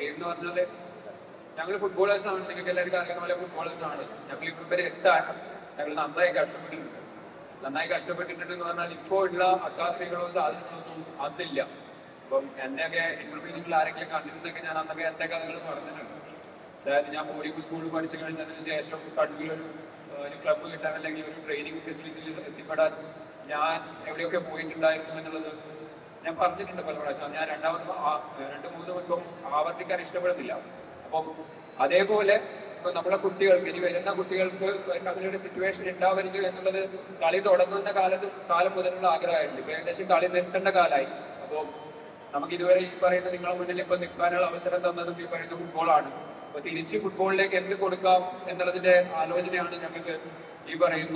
Dream എന്ന് പറഞ്ഞാല് ഞങ്ങൾ ഫുട്ബോളേഴ്സ് ആണ്. നിങ്ങൾക്ക് എല്ലാവർക്കും അറിയുന്ന പോലെ ഫുട്ബോളേഴ്സ് ആണ്. ഞങ്ങൾ ഇവരെ എത്താൻ ഞങ്ങൾ നന്നായി കഷ്ടപ്പെട്ടിട്ടുണ്ട്. നന്നായി കഷ്ടപ്പെട്ടിട്ടുണ്ടെന്ന് പറഞ്ഞാൽ ഇപ്പോൾ ഉള്ള അക്കാദമികളോ സാധനങ്ങളൊന്നും അതില്ല. അപ്പം എന്റെയൊക്കെ ഇന്റർവ്യൂ നിങ്ങൾ ആരെങ്കിലും കണ്ടിട്ടുണ്ടെങ്കിൽ ഞാൻ അന്നൊക്കെ എന്റെ കഥകൾ പറഞ്ഞിട്ടുണ്ട്. അതായത് ഞാൻ ബോർഡിംഗ് സ്കൂളിൽ പഠിച്ചു കഴിഞ്ഞതിന് ശേഷം കണ്ണൂർ ഒരു ക്ലബ്ബ് കിട്ടാൻ അല്ലെങ്കിൽ ഒരു ട്രെയിനിങ് ഫെസിലിറ്റിയിൽ എത്തിപ്പെടാൻ ഞാൻ എവിടെയൊക്കെ പോയിട്ടുണ്ടായിരുന്നു എന്നുള്ളത് ഞാൻ പറഞ്ഞിട്ടുണ്ട് പല പ്രാവശ്യം. ഞാൻ രണ്ട് മൂന്ന് വട്ടം ആവർത്തിക്കാൻ ഇഷ്ടപ്പെടുന്നില്ല. അപ്പം അതേപോലെ ഇപ്പൊ നമ്മളെ കുട്ടികൾക്ക്, ഇനി വരുന്ന കുട്ടികൾക്ക് അങ്ങനെയൊരു സിറ്റുവേഷൻ ഉണ്ടാവരുത് എന്നുള്ളത് കളി തുടങ്ങുന്ന കാലം മുതലുള്ള ആഗ്രഹമായിരുന്നു. ഇപ്പൊ ഏകദേശം കളി നിർത്തേണ്ട കാലമായി. അപ്പോൾ നമുക്ക് ഇതുവരെ ഈ പറയുന്ന നിങ്ങളെ മുന്നിൽ ഇപ്പൊ നിൽക്കാനുള്ള അവസരം തന്നതും ഈ പറയുന്ന ഫുട്ബോളാണ്. അപ്പൊ തിരിച്ച് ഫുട്ബോളിലേക്ക് എന്ത് കൊടുക്കാം എന്നുള്ളതിന്റെ ആലോചനയാണ് ഞങ്ങൾക്ക് ഈ പറയുന്ന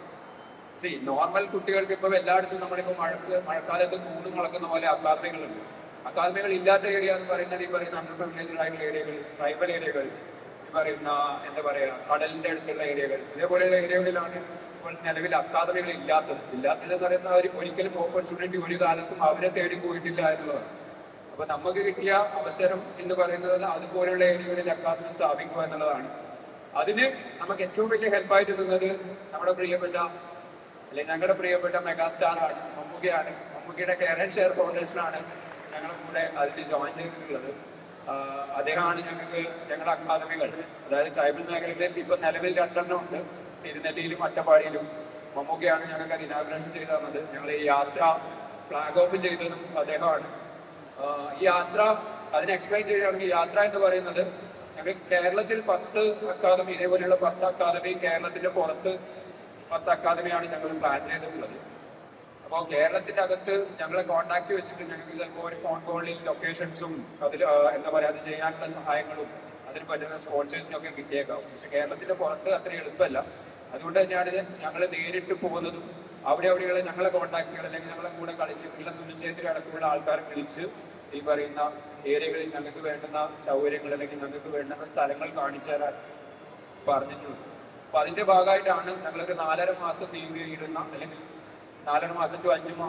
നോർമൽ കുട്ടികൾക്ക്. ഇപ്പൊ എല്ലായിടത്തും നമ്മളിപ്പോ മഴക്കാലത്ത് കൂട് മുളക്കുന്ന പോലെ അക്കാദമികളുണ്ട്. അക്കാദമികൾ ഇല്ലാത്ത ഏരിയ എന്ന് പറയുന്നത് ഈ പറയുന്ന അണ്ടർ പ്രിവിലേജ്ഡ് ആയിട്ടുള്ള ഏരിയകൾ, ട്രൈബൽ ഏരിയകൾ, ഈ പറയുന്ന എന്താ പറയാ കടലിന്റെ അടുത്തുള്ള ഏരിയകൾ, ഇതേപോലെയുള്ള ഏരിയകളിലാണ് ഇപ്പോൾ നിലവിൽ അക്കാദമികൾ ഇല്ലാത്തതെന്ന് പറയുന്ന ഒരിക്കലും ഓപ്പർച്യൂണിറ്റി ഒരു കാലത്തും അവരെ തേടി പോയിട്ടില്ല എന്നുള്ളതാണ്. അപ്പൊ നമുക്ക് കിട്ടിയ അവസരം എന്ന് പറയുന്നത് അതുപോലെയുള്ള ഏരിയകളിൽ അക്കാദമി സ്ഥാപിക്കുക എന്നുള്ളതാണ്. അതിന് നമുക്ക് ഏറ്റവും വലിയ ഹെൽപ്പായിട്ട് നിന്നത് നമ്മുടെ പ്രിയപ്പെട്ട അല്ലെങ്കിൽ ഞങ്ങളുടെ പ്രിയപ്പെട്ട മെഗാസ്റ്റാറാണ്, മമ്മൂക്കയാണ്. മമ്മൂക്കയുടെ കെയർ ആൻഡ് ഷെയർ ഫൗണ്ടേഷനാണ് ഞങ്ങളുടെ കൂടെ അതിൽ ജോയിൻ ചെയ്തിട്ടുള്ളത്. അദ്ദേഹമാണ് ഞങ്ങളുടെ അക്കാദമികൾ, അതായത് ട്രൈബൽ മേഖലയിൽ ഇപ്പൊ നിലവിൽ 2 ഉണ്ട്, തിരുനെല്ലിയിലും അട്ടപ്പാടിയിലും. മമ്മൂക്കയാണ് ഞങ്ങൾക്ക് അത് ഇനാഗുറേഷൻ ചെയ്തു തന്നത്. ഞങ്ങൾ ഈ യാത്ര ഫ്ലാഗ് ഓഫ് ചെയ്തതും അദ്ദേഹമാണ്. ഈ യാത്ര അതിനെ എക്സ്പ്ലെയിൻ ചെയ്യുകയാണെങ്കിൽ, യാത്ര എന്ന് പറയുന്നത് ഞങ്ങൾ കേരളത്തിൽ 10 അക്കാദമി, ഇതേപോലെയുള്ള 10 അക്കാദമി, കേരളത്തിന്റെ പുറത്ത് 10 അക്കാദമിയാണ് ഞങ്ങൾ പ്ലാൻ ചെയ്തിട്ടുള്ളത്. അപ്പോൾ കേരളത്തിന്റെ അകത്ത് ഞങ്ങളെ കോൺടാക്ട് വെച്ചിട്ട് ഞങ്ങൾക്ക് ചിലപ്പോൾ ഒരു ഫോൺ കോളിൽ ലൊക്കേഷൻസും അതിൽ എന്താ പറയുക അത് ചെയ്യാനുള്ള സഹായങ്ങളും അതിന് പറ്റുന്ന സ്പോൺസേഴ്സിനൊക്കെ കിട്ടിയേക്കാം. പക്ഷെ കേരളത്തിന്റെ പുറത്ത് അത്ര എളുപ്പമല്ല. അതുകൊണ്ട് തന്നെയാണ് ഞങ്ങൾ നേരിട്ട് പോകുന്നതും അവിടെയുള്ള ഞങ്ങളെ കോൺടാക്റ്റുകൾ അല്ലെങ്കിൽ ഞങ്ങളെ കൂടെ കളിച്ചിട്ടുള്ള സുനിശ്ചയത്തിൽ അടക്കമുള്ള ആൾക്കാരെ വിളിച്ച് ഈ പറയുന്ന ഏരിയകളിൽ ഞങ്ങൾക്ക് വേണ്ടുന്ന സൗകര്യങ്ങൾ അല്ലെങ്കിൽ ഞങ്ങൾക്ക് വേണ്ടുന്ന സ്ഥലങ്ങൾ കാണിച്ചു തരാൻ പറഞ്ഞിട്ടുള്ളത്. അപ്പൊ അതിന്റെ ഭാഗമായിട്ടാണ് ഞങ്ങളൊരു 4.5 മാസം നീണ്ടുന്ന അല്ലെങ്കിൽ 4.5 മാസം ടു 5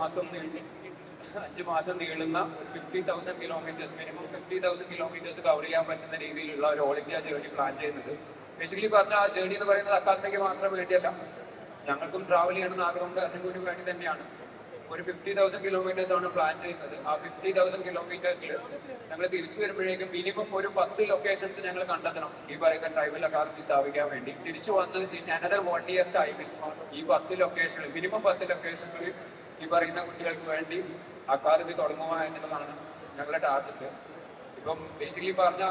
മാസം നീളുന്ന ഒരു 50,000 കിലോമീറ്റേഴ്സ്, മിനിമം 50,000 കിലോമീറ്റേഴ്സ് കവർ ചെയ്യാൻ പറ്റുന്ന രീതിയിലുള്ള ഒരു ഓൾ ഇന്ത്യ ജേർണി പ്ലാൻ ചെയ്യുന്നത്. ബേസിക്കലി പറഞ്ഞ ആ ജേർണി എന്ന് പറയുന്നത് അക്കാദമിക്ക് മാത്രം വേണ്ടിയല്ല, ഞങ്ങൾക്കും ട്രാവൽ ചെയ്യണമെന്ന് ആഗ്രഹമുണ്ട്, അതിനും കൂടി വേണ്ടി തന്നെയാണ്. ഒരു 50,000 കിലോമീറ്റേഴ്സ് ആണ് പ്ലാൻ ചെയ്യുന്നത്. ആ 50,000 കിലോമീറ്റേഴ്സിൽ ഞങ്ങൾ തിരിച്ചു വരുമ്പോഴേക്കും മിനിമം ഒരു 10 ലൊക്കേഷൻസ് ഞങ്ങൾ കണ്ടെത്തണം ഈ പറയുന്ന ട്രൈബൽ അക്കാദമി സ്ഥാപിക്കാൻ വേണ്ടി. തിരിച്ചു വന്ന് അനദർ 1 ഇയർ ടൈമിൽ ഈ 10 ലൊക്കേഷനിൽ മിനിമം 10 ലൊക്കേഷനുകളിൽ ഈ പറയുന്ന കുട്ടികൾക്ക് വേണ്ടി അക്കാദമി തുടങ്ങുക എന്നുള്ളതാണ് ഞങ്ങളുടെ ടാർഗറ്റ്. ഇപ്പം ബേസിക്കലി പറഞ്ഞാൽ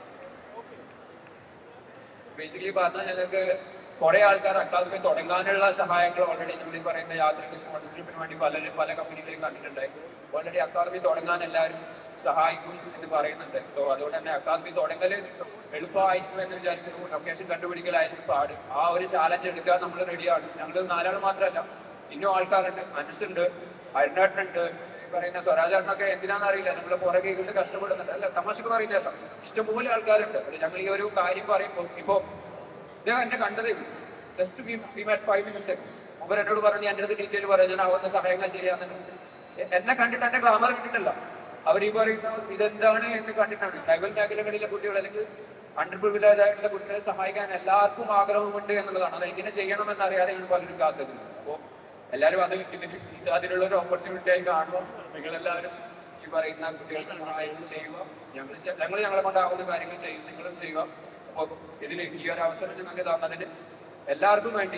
ഞങ്ങൾക്ക് കുറെ ആൾക്കാർ അക്കാദമി തുടങ്ങാനുള്ള സഹായങ്ങൾ ഓൾറെഡി നമ്മൾ ഈ പറയുന്ന യാത്രയ്ക്ക് സ്പോൺസർഷിപ്പിന് വേണ്ടി പല കമ്പനികളെയും കണ്ടിട്ടുണ്ടായി. ഓൾറെഡി അക്കാദമി തുടങ്ങാൻ എല്ലാവരും സഹായിക്കും എന്ന് പറയുന്നുണ്ട്. സോ അതുകൊണ്ട് തന്നെ അക്കാദമി തുടങ്ങൽ എളുപ്പമായിരിക്കും എന്ന് വിചാരിക്കുന്നു. ലൊക്കേഷൻ കണ്ടുപിടിക്കലായിരിക്കും പാട്. ആ ഒരു ചാലഞ്ച് എടുക്കാൻ നമ്മൾ റെഡിയാണ്. ഞങ്ങൾ 4 ആൾ മാത്രമല്ല, ഇന്നും ആൾക്കാരുണ്ട്. മനസ്സുണ്ട്, അരുണാട്ടനുണ്ട്, ഈ പറയുന്ന സ്വരാജാട്ടനൊക്കെ എന്തിനാണെന്ന് അറിയില്ല, നമ്മളെ പുറകെ കൊണ്ട് കഷ്ടപ്പെടുന്നുണ്ട്. അല്ല, തമാശക്ക് പറയുന്നില്ല, ഇഷ്ടംപോലെ ആൾക്കാരുണ്ട്. ഞങ്ങൾ ഈ ഒരു കാര്യം പറയുമ്പോൾ ഇപ്പൊ ഞാൻ എന്നെ കണ്ടതേ ജസ്റ്റ് 5 മിനിറ്റ്സ് മുമ്പ് എന്നോട് പറഞ്ഞു എൻ്റെ അടുത്ത് ഡീറ്റെയിൽ പറയാം, ഞാൻ ആവുന്ന സഹായങ്ങൾ ചെയ്യാന്നുണ്ട്. എന്നെ കണ്ടിട്ട് എന്റെ ഗ്ലാമർ കണ്ടിട്ടല്ല, അവർ ഈ പറയുന്ന ഇതെന്താണ് എന്ന് കണ്ടിട്ടാണ്. ട്രൈബൽ മേഖലകളിലെ കുട്ടികൾ അല്ലെങ്കിൽ അണ്ടർ പ്രിവിലേജ് ആയിട്ടുള്ള കുട്ടികളെ സഹായിക്കാൻ എല്ലാവർക്കും ആഗ്രഹമുണ്ട് എന്നുള്ളതാണ്. അത് എങ്ങനെ ചെയ്യണമെന്ന് അറിയാതെയാണ് പലരും കാത്തിരുന്നത്. അപ്പോൾ എല്ലാവരും അതിനുള്ള ഒരു ഓപ്പർച്യൂണിറ്റി ആയി കാണുമ്പോൾ നിങ്ങളെല്ലാവരും ഈ പറയുന്ന കുട്ടികൾക്ക് സഹായങ്ങൾ ചെയ്യുക. ഞങ്ങളെ കൊണ്ടാവുന്ന കാര്യങ്ങൾ ചെയ്യും, നിങ്ങളും ചെയ്യുക. അപ്പോൾ ഇതിന് ഈ ഒരു അവസരം ഞങ്ങൾക്ക് തന്നതിന് എല്ലാവർക്കും വേണ്ടി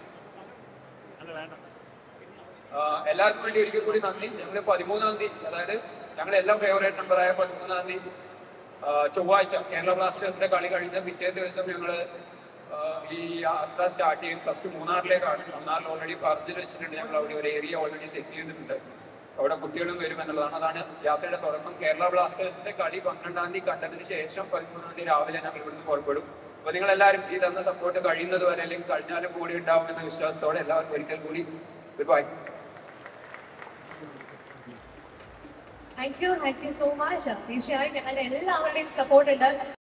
ഒരിക്കൽ കൂടി നന്ദി. ഞങ്ങൾ 13-ാം തീയതി, അതായത് ഞങ്ങളെല്ലാം ഫേവറേറ്റ് നമ്പറായ 13-ാം തീയതി ചൊവ്വാഴ്ച കേരള ബ്ലാസ്റ്റേഴ്സിന്റെ കളി കഴിഞ്ഞ പിറ്റേ ദിവസം ഞങ്ങൾ ഈ യാത്ര സ്റ്റാർട്ട് ചെയ്യും. ഫസ്റ്റ് മൂന്നാറിലേക്കാണ്. മൂന്നാറിൽ ഓൾറെഡി പറഞ്ഞു വെച്ചിട്ടുണ്ട്, ഞങ്ങൾ അവിടെ ഒരു ഏരിയ ഓൾറെഡി സെറ്റ് ചെയ്തിട്ടുണ്ട്. അവിടെ കുട്ടികളും വരും എന്നുള്ളതാണ്. അതാണ് യാത്രയുടെ തുടക്കം. കേരള ബ്ലാസ്റ്റേഴ്സിന്റെ കളി 12-ാം തീയതി കണ്ടതിന് ശേഷം 13-ാം തീയതി രാവിലെ ഞങ്ങൾ ഇവിടുന്ന് പുറപ്പെടും. അപ്പൊ നിങ്ങൾ എല്ലാവരും ഈ തന്ന സപ്പോർട്ട് കഴിയുന്നത് വരെ അല്ലെങ്കിൽ കഴിഞ്ഞാലും കൂടി ഉണ്ടാവുമെന്ന വിശ്വാസത്തോടെ എല്ലാവർക്കും ഒരിക്കൽ കൂടി good bye. Thank you so much. തീർച്ചയായും ഞങ്ങളുടെ എല്ലാവരുടെയും സപ്പോർട്ട് ഉണ്ട്.